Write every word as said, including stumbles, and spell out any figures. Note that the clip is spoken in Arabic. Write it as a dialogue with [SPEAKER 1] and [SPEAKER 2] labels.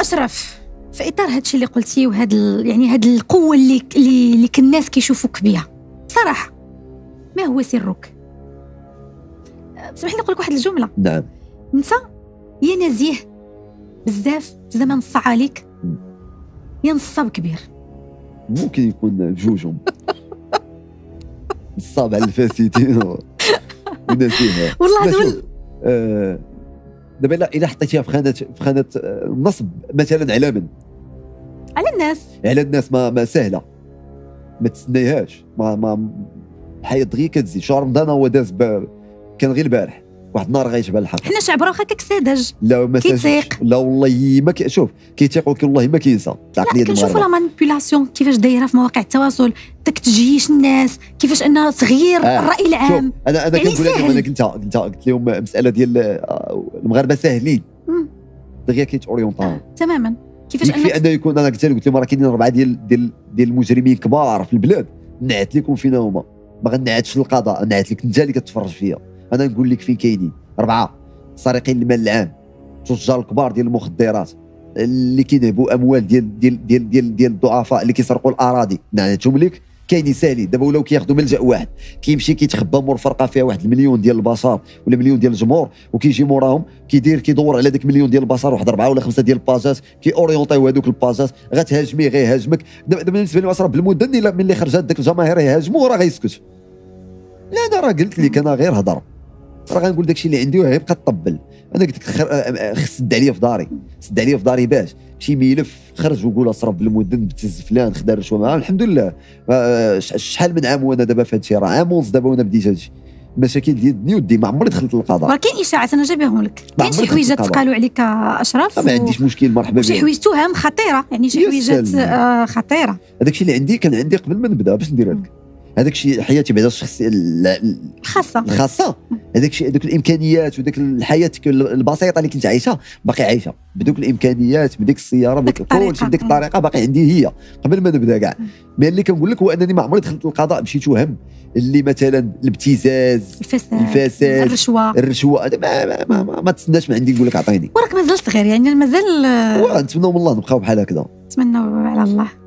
[SPEAKER 1] اشرف، في اطار هادشي اللي قلتي وهاد ال... يعني هاد القوه اللي اللي, اللي الناس كيشوفوك بها بصراحه، ما هو سرك؟ سمح لي نقول لك واحد الجمله.
[SPEAKER 2] نعم.
[SPEAKER 1] انت يا نزيه بزاف زعما نص عليك يا نصاب كبير.
[SPEAKER 2] ممكن يكون جوجهم. نصاب على الفاسدين ونزيه.
[SPEAKER 1] والله هذول
[SPEAKER 2] آه دابا الا الا حطيتيها في خانه في خانه النصب مثلا على من؟
[SPEAKER 1] على الناس.
[SPEAKER 2] على الناس ما ما سهله، ما تسنيهاش، ما ما الحياه دغيا كتزيد. شهر رمضان هو داز كان غير البارح، واحد النهار غيجبل الحق.
[SPEAKER 1] حنا شعب راه هكاك ساذج.
[SPEAKER 2] لا ما
[SPEAKER 1] كيتيق.
[SPEAKER 2] لا والله ما ك... شوف كيتيق ولكن والله ما كينسى العقليه ديال
[SPEAKER 1] كنشوفوا لا مانيبيولاسيون كيفاش دايره في مواقع التواصل، داك تجيش الناس كيفاش انها تغيير
[SPEAKER 2] آه.
[SPEAKER 1] الراي العام.
[SPEAKER 2] انا انا
[SPEAKER 1] يعني
[SPEAKER 2] كنقول لهم، انا قلت قلت قلت لهم مساله ديال المغاربه ساهلين دغيا كيتوريونطاو
[SPEAKER 1] تماما. كيفاش
[SPEAKER 2] يكفي انه يكون، انا قلت لهم قلت لهم راه كاينين اربعه ديال ديال ديال المجرمين كبار في البلاد، نعت لكم فينا هما، ما غنعتش للقضاء، نعت لك انت اللي كتفرج فيا، انا نقول لك فين كاينين اربعه سارقين المال العام، تجار الكبار ديال المخدرات اللي كينهبوا اموال ديال ديال ديال ديال ديال الضعفاء اللي كيسرقوا الاراضي، نعتهم لك كاينين سالي. دابا ولاو كياخذوا ملجا واحد كيمشي كيتخبى مور فرقه فيها واحد المليون ديال البشر ولا مليون ديال الجمهور، وكيجي موراهم كيدير كيدور على داك المليون ديال البشر واحد اربعه ولا خمسه ديال الباجات، كي اورينطيو هذوك الباجات، غتهاجمي غيهاجمك. دابا بالنسبه لي اصلا بالمدن الا ملي خرجت داك الجماهير يهاجموا راه غيسكت. لا انا راه قلت لك انا غير هضر، راه غنقول داكشي اللي عندي وغيبقى طبل. انا قلت لك خص سد عليا في داري، سد عليا في داري باش شي ملف خرج وقول اصرف بالمدن بتز فلان خدا رشوه معاه. الحمد لله شحال من عام وانا دابا في هادشي، راه عام ونص دابا وانا بديت هادشي. المشاكل ديال دني ودي ما عمري دخلت للقضاء،
[SPEAKER 1] ولكن اشاعات انا جايبهم لك. كاين شي حويجات تقالوا عليك اشرف
[SPEAKER 2] ما عنديش مشكل، مرحبا بك.
[SPEAKER 1] شي حوايج تهم خطيره، يعني شي حويجات آه خطيره.
[SPEAKER 2] هذاك الشيء اللي عندي كان عندي قبل ما نبدا باش ندير لك هذاك الشيء حياتي بعدا الشخصيه
[SPEAKER 1] الخاصه
[SPEAKER 2] الخاصه، هذاك الشيء هذوك الامكانيات وداك الحياه البسيطه اللي كنت عايشها باقي عايشه بدوك الامكانيات بديك السياره بديك كلشي بديك الطريقه باقي عندي هي قبل ما نبدا كاع. ما اللي كنقول لك هو انني ما عمري دخلت للقضاء بشي تهم اللي مثلا الابتزاز،
[SPEAKER 1] الفساد،
[SPEAKER 2] الفساد،
[SPEAKER 1] الرشوه
[SPEAKER 2] الرشوه ما ما, ما, ما, ما تسناش ما عندي نقول لك عطيني.
[SPEAKER 1] وراك مازال صغير يعني مازال
[SPEAKER 2] نتمنوا من الله نبقاو بحال هكذا.
[SPEAKER 1] نتمنوا على الله.